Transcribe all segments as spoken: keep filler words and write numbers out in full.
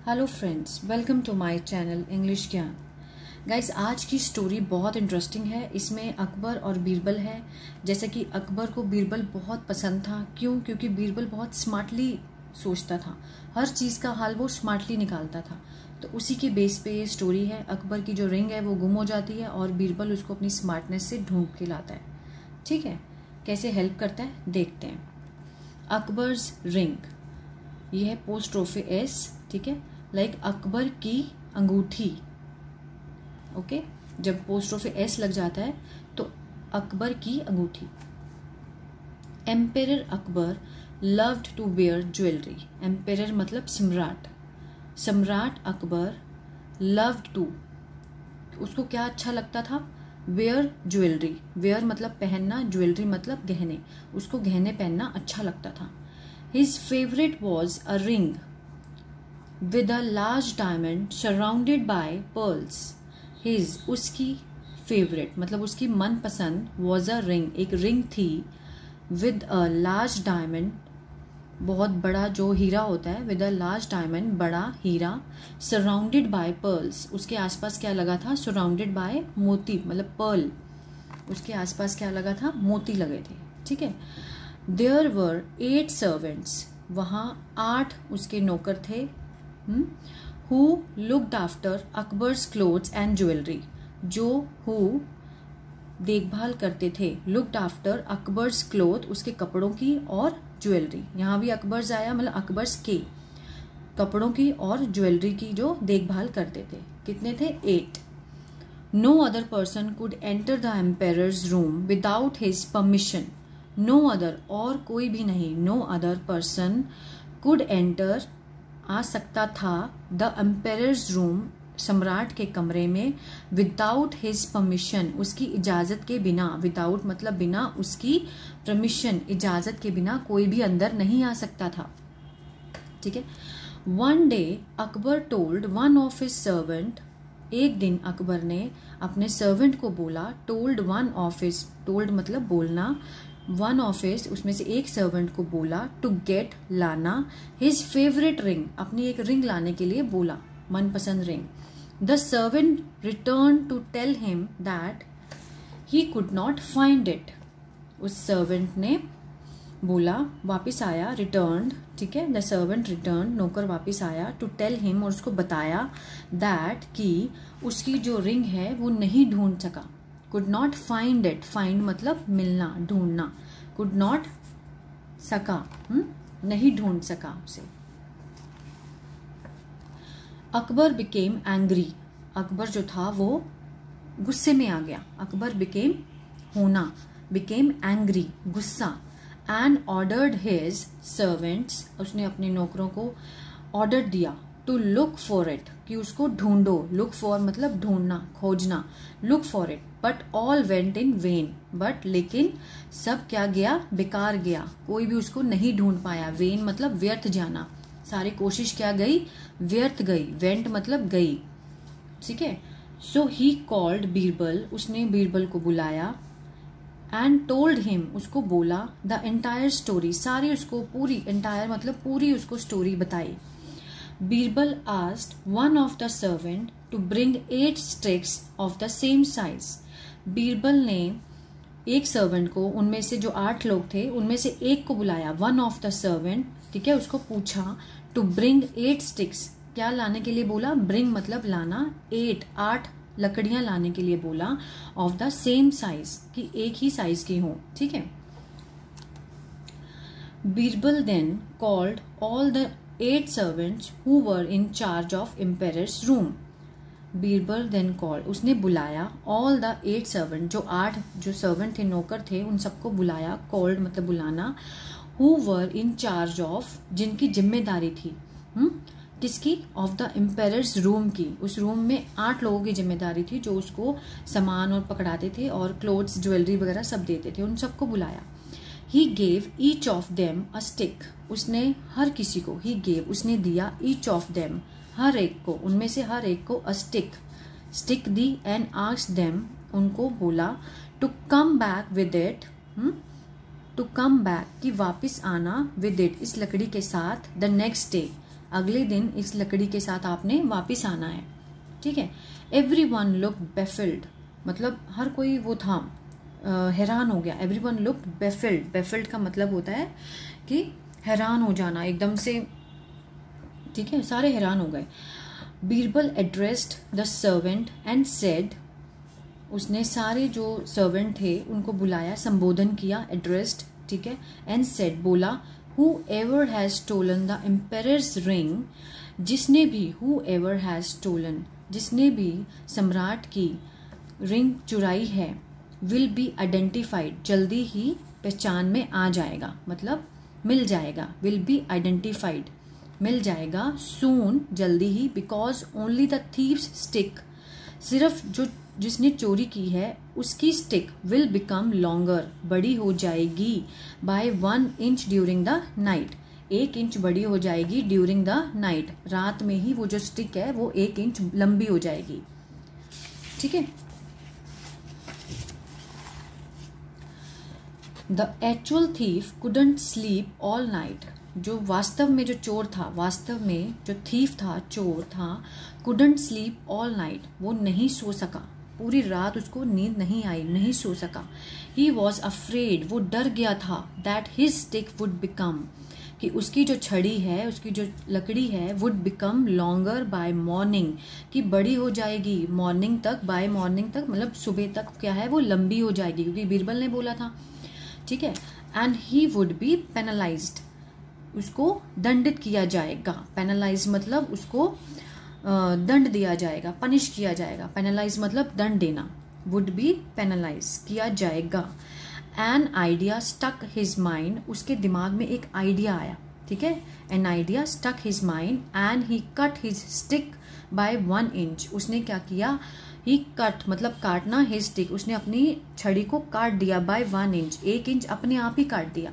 Hello friends, welcome to my channel English ज्ञान। Guys, आज की स्टोरी बहुत इंटरेस्टिंग है। इसमें अकबर और बीरबल है। जैसे कि अकबर को बीरबल बहुत पसंद था। क्यों? क्योंकि बीरबल बहुत स्मार्टली सोचता था, हर चीज़ का हल वो स्मार्टली निकालता था। तो उसी के बेस पे ये स्टोरी है। अकबर की जो रिंग है वो गुम हो जाती है और बीरबल उसको अपनी स्मार्टनेस से ढूंढ के लाता है। ठीक है, कैसे हेल्प करता है देखते हैं। अकबर्स रिंग, ये है पोस्ट्रोफे एस। ठीक है, लाइक like अकबर की अंगूठी। ओके, जब पोस्ट्रोफे एस लग जाता है तो अकबर की अंगूठी। Emperor Akbar loved to wear jewellery. Emperor मतलब सम्राट। सम्राट अकबर लव्ड टू, उसको क्या अच्छा लगता था? Where jewellery. वेयर मतलब पहनना, ज्वेलरी मतलब गहने। उसको गहने पहनना अच्छा लगता था। His favourite was a ring with a large diamond surrounded by pearls. His, उसकी favorite मतलब उसकी मनपसंद was a ring, एक रिंग थी with a large diamond, बहुत बड़ा जो हीरा होता है, with a large diamond, बड़ा हीरा, surrounded by pearls, उसके आसपास क्या लगा था? surrounded by मोती मतलब pearl, उसके आसपास क्या लगा था? मोती लगे थे। ठीक है। There were eight servants, वहाँ आठ उसके नौकर थे। Who looked after Akbar's clothes and jewellery, जो हु देखभाल करते थे, लुक्ड आफ्टर अकबर्स क्लोथ, उसके कपड़ों की और ज्वेलरी। यहाँ भी अकबर्स आया, मतलब अकबर्स के कपड़ों की और ज्वेलरी की जो देखभाल करते थे। कितने थे? Eight. No other person could enter the emperor's room without his permission. No other, और कोई भी नहीं। No other person could enter, आ सकता था, द एम्पेरर्स रूम, सम्राट के कमरे में, विदाउट हिज परमिशन, उसकी इजाजत के बिना। विदाउट मतलब बिना, उसकी परमिशन इजाजत के बिना कोई भी अंदर नहीं आ सकता था। ठीक है। One day Akbar told one of his servant, एक दिन अकबर ने अपने सर्वेंट को बोला। Told one of his, told मतलब बोलना, वन ऑफ हिज, उसमें से एक सर्वेंट को बोला, टू गेट, लाना, हिज फेवरेट रिंग, अपनी एक रिंग लाने के लिए बोला, मनपसंद ring. The servant return to tell him that he could not find it. उस सर्वेंट ने बोला, वापिस आया, रिटर्न। ठीक है, द सर्वेंट रिटर्न, नौकर वापिस आया, टू टेल हिम, और उसको बताया, दैट कि उसकी जो रिंग है वो नहीं ढूंढ सका। Could not find it, find मतलब मिलना, ढूंढना, कुड नॉट सका, हुँ? नहीं ढूंढ सका उसे। अकबर बिकेम एंग्री, अकबर जो था वो गुस्से में आ गया। अकबर बिकेम होना, बिकेम एंग्री, गुस्सा। एंड ऑर्डर्ड हिज सर्वेंट्स, उसने अपने नौकरों को ऑर्डर दिया, टू लुक फॉर इट, कि उसको ढूंढो। लुक फॉर मतलब ढूंढना, खोजना, look for it. But all went in vain, but लेकिन सब क्या गया? बेकार गया, कोई भी उसको नहीं ढूंढ पाया। वेन मतलब व्यर्थ जाना, सारी कोशिश क्या गई? व्यर्थ गई। वेंट मतलब गई। ठीक है। सो ही कॉल्ड बीरबल, उसने बीरबल को बुलाया। एंड टोल्ड हिम, उसको बोला, द एंटायर स्टोरी, सारी उसको पूरी, एंटायर मतलब पूरी उसको स्टोरी बताई। Birbal asked one of the servant to bring eight sticks of the same size. Birbal ने एक सर्वेंट को, उनमें से जो आठ लोग थे उनमें से एक को बुलाया, वन ऑफ द सर्वेंट। ठीक है, उसको पूछा, टू ब्रिंग एट स्टिक्स, क्या लाने के लिए बोला? ब्रिंग मतलब लाना, एट, आठ लकड़ियां लाने के लिए बोला, ऑफ द सेम साइज, कि एक ही साइज की हो। ठीक है। Birbal then called all the eight servants who were in charge of emperor's room. Birbal then called, उसने बुलाया, ऑल द एट सर्वेंट, जो आठ जो सर्वेंट थे, नौकर थे, उन सबको बुलाया। कॉल्ड मतलब बुलाना। Who were in charge of, जिनकी जिम्मेदारी थी, हुँ? किसकी? ऑफ द एम्पेरर्स रूम की। उस रूम में आठ लोगों की जिम्मेदारी थी जो उसको सामान और पकड़ाते थे और क्लोथ्स, ज्वेलरी वगैरह सब देते थे। उन सबको बुलाया। He gave each of them a stick. उसने हर किसी को, he gave, उसने दिया, each of them, हर एक को, उनमें से हर एक को, a stick, stick the, and asked them, उनको बोला, to come back with it, hmm? to come back, कि वापिस आना, with it, इस लकड़ी के साथ, the next day, अगले दिन इस लकड़ी के साथ आपने वापस आना है, ठीक है। एवरी वन लुक बेफिल्ड, मतलब हर कोई वो था, हैरान हो गया। Every one look baffled, baffled का मतलब होता है कि हैरान हो जाना एकदम से, ठीक है, सारे हैरान हो गए। Birbal addressed the servant and said, उसने सारे जो सर्वेंट थे उनको बुलाया, संबोधन किया, एड्रेस्ड, ठीक है, एंड सेड, बोला, whoever has stolen the emperor's ring, जिसने भी, हु एवर हैज स्टोलन, जिसने भी सम्राट की रिंग चुराई है, विल बी आइडेंटिफाइड, जल्दी ही पहचान में आ जाएगा, मतलब मिल जाएगा, विल बी आइडेंटिफाइड, मिल जाएगा, सून, जल्दी ही, because only the thief's stick, सिर्फ जो जिसने चोरी की है उसकी स्टिक, विल बिकम लॉन्गर, बड़ी हो जाएगी, by one inch during the night, एक इंच बड़ी हो जाएगी, ड्यूरिंग द नाइट, रात में ही वो जो स्टिक है वो एक इंच लंबी हो जाएगी, ठीक है। The actual thief couldn't sleep all night, जो वास्तव में जो चोर था, वास्तव में जो थीफ था, चोर था, कुडंट स्लीप ऑल नाइट, वो नहीं सो सका, पूरी रात उसको नींद नहीं आई, नहीं सो सका। ही वॉज अफ्रेड, वो डर गया था, that his stick would become, कि उसकी जो छड़ी है, उसकी जो लकड़ी है, would become longer by morning, कि बड़ी हो जाएगी मॉर्निंग तक, बाय मॉर्निंग तक मतलब सुबह तक क्या है वो लंबी हो जाएगी, क्योंकि बीरबल ने बोला था, ठीक है। And he would be penalised, उसको दंडित किया जाएगा, पेनलाइज मतलब उसको दंड दिया जाएगा, पनिश किया जाएगा, पेनलाइज मतलब दंड देना, वुड बी पेनलाइज किया जाएगा। An idea stuck his mind, उसके दिमाग में एक आइडिया आया, ठीक है, an idea stuck his mind and he cut his stick by one inch, उसने क्या किया, ही कट मतलब काटना, हिज स्टिक, उसने अपनी छड़ी को काट दिया, बाय वन इंच, एक इंच अपने आप ही काट दिया,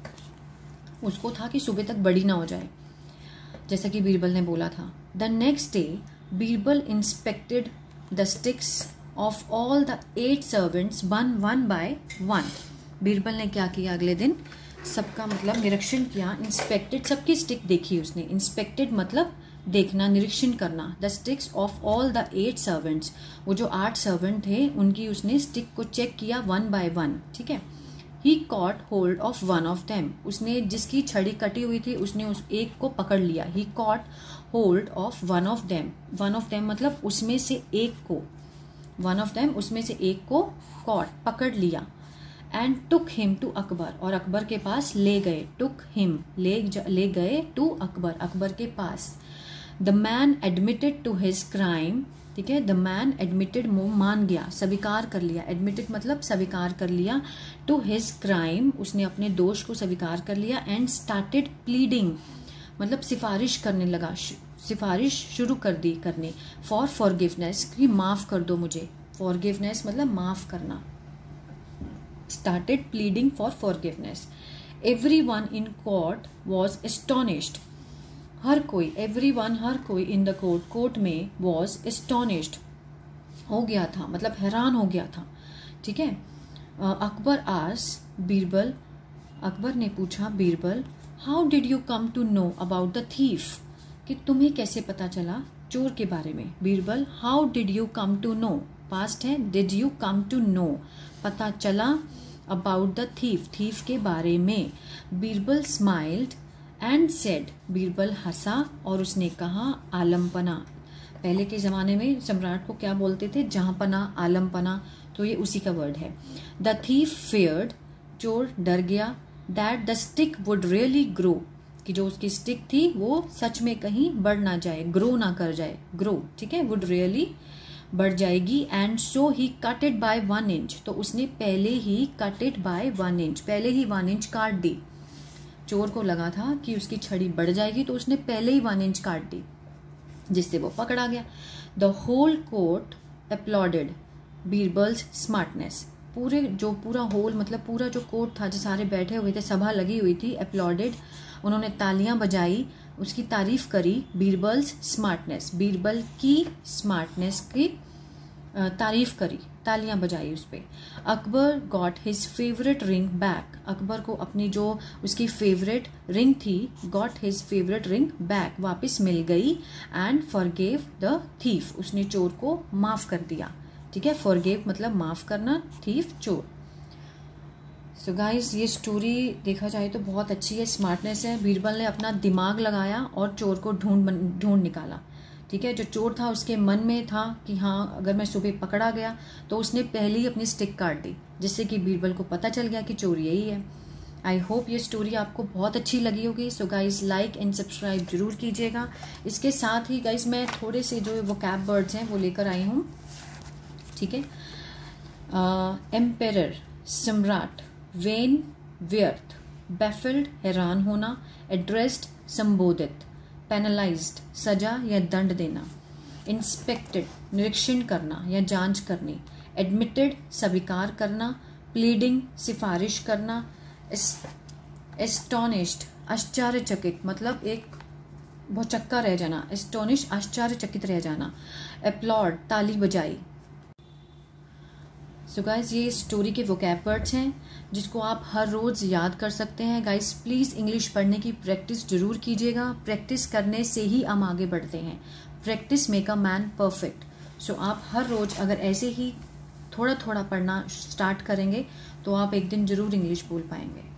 उसको था कि सुबह तक बड़ी ना हो जाए, जैसा कि बीरबल ने बोला था। The next day Birbal inspected the sticks of all the eight servants one one by one, बीरबल ने क्या किया, अगले दिन सबका मतलब निरीक्षण किया, इंस्पेक्टेड, सबकी स्टिक देखी उसने, इंस्पेक्टेड मतलब देखना, निरीक्षण करना, the sticks of all the eight servants, वो जो आठ सर्वेंट थे उनकी उसने स्टिक को चेक किया वन बाय वन, ठीक है। He caught hold of one of them, उसने जिसकी छड़ी कटी हुई थी उसने उस एक को पकड़ लिया, he caught hold of one of them, one of them मतलब उसमें से एक को, वन ऑफ देम उसमें से एक को कॉट पकड़ लिया, and took him to Akbar, और अकबर के पास ले गए, टुक हिम ले ले गए टू अकबर, अकबर के पास। The man admitted to his crime, ठीक है, द मैन एडमिटेड वो मान गया, स्वीकार कर लिया, एडमिटेड मतलब स्वीकार कर लिया, टू हिज क्राइम उसने अपने दोष को स्वीकार कर लिया, एंड स्टार्टेड प्लीडिंग मतलब सिफारिश करने लगा, सिफारिश शुरू कर दी करने, फॉर फॉरगिवनेस कि माफ कर दो मुझे, फॉरगिवनेस मतलब माफ करना, started pleading for forgiveness. Every one in court was astonished, हर कोई, एवरी वन हर कोई, इन द कोर्ट कोर्ट में, वॉज एस्टोनिश्ड हो गया था मतलब हैरान हो गया था, ठीक है। अकबर आस बीरबल, अकबर ने पूछा Birbal, how did you come to know about the thief, कि तुम्हें कैसे पता चला चोर के बारे में। Birbal, how did you come to know, past है, did you come to know पता चला, अबाउट द थीफ थीफ के बारे में। Birbal smiled and said, Birbal हंसा और उसने कहा, आलमपना, पहले के ज़माने में सम्राट को क्या बोलते थे, जहाँपना, आलमपना, तो ये उसी का वर्ड है। द थीफ फेयर्ड, चोर डर गया, that the stick would really grow, कि जो उसकी स्टिक थी वो सच में कहीं बढ़ ना जाए, ग्रो ना कर जाए, ग्रो, ठीक है, वुड रियली बढ़ जाएगी, and so he cut it by one inch, तो उसने पहले ही cut it by one inch, पहले ही वन इंच काट दी। चोर को लगा था कि उसकी छड़ी बढ़ जाएगी तो उसने पहले ही वन इंच काट दी, जिससे वो पकड़ा गया। The whole court applauded Birbal's smartness, पूरे जो पूरा होल मतलब पूरा जो कोर्ट था, जो सारे बैठे हुए थे, सभा लगी हुई थी, अपलॉडेड उन्होंने तालियां बजाई, उसकी तारीफ करी, बीरबल्स स्मार्टनेस, बीरबल की स्मार्टनेस की तारीफ करी, तालियां बजाई उस पर। Akbar got his favourite ring back, Akbar को अपनी जो उसकी फेवरेट रिंग थी, got his favourite ring back, वापस मिल गई। एंड फॉरगेव द थीफ, उसने चोर को माफ़ कर दिया। ठीक है, फॉरगेव मतलब माफ़ करना, थीफ चोर। सो so गाइज ये स्टोरी देखा जाए तो बहुत अच्छी है, स्मार्टनेस है। बीरबल ने अपना दिमाग लगाया और चोर को ढूंढ ढूंढ निकाला। ठीक है, जो चोर था उसके मन में था कि हाँ अगर मैं सुबह पकड़ा गया, तो उसने पहले ही अपनी स्टिक काट दी, जिससे कि बीरबल को पता चल गया कि चोर यही है। आई होप ये स्टोरी आपको बहुत अच्छी लगी होगी। So guys like and subscribe जरूर कीजिएगा। इसके साथ ही गाइज मैं थोड़े से जो वो कैप वर्ड्स हैं वो लेकर आई हूँ। ठीक है, एम्पेरर सम्राट, वेन व्यर्थ, बैफिल्ड हैरान होना, एड्रेस्ड संबोधित, पेनलाइज्ड सजा या दंड देना, इंस्पेक्टेड निरीक्षण करना या जांच करनी, एडमिटेड स्वीकार करना, प्लीडिंग सिफारिश करना, एस्टोनिश्ड आश्चर्यचकित मतलब एक भौचक्का रह जाना, एस्टोनिश आश्चर्यचकित रह जाना, एप्लॉड ताली बजाई। सो so गाइज ये स्टोरी के वोकैब वर्ड्स हैं जिसको आप हर रोज़ याद कर सकते हैं। गाइज प्लीज़ इंग्लिश पढ़ने की प्रैक्टिस जरूर कीजिएगा, प्रैक्टिस करने से ही हम आगे बढ़ते हैं। Practice make a man perfect. So आप हर रोज़ अगर ऐसे ही थोड़ा थोड़ा पढ़ना स्टार्ट करेंगे तो आप एक दिन ज़रूर इंग्लिश बोल पाएंगे।